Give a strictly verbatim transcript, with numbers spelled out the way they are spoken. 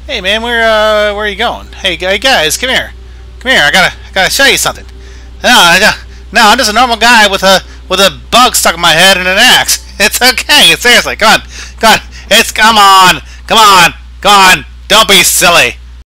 Hey man, where uh, where are you going? Hey, hey guys, come here, come here. I gotta, I gotta show you something. No, I got, no, I'm just a normal guy with a with a bug stuck in my head and an axe. It's okay. Seriously, come on, come on. It's come on, come on, come on. Don't be silly.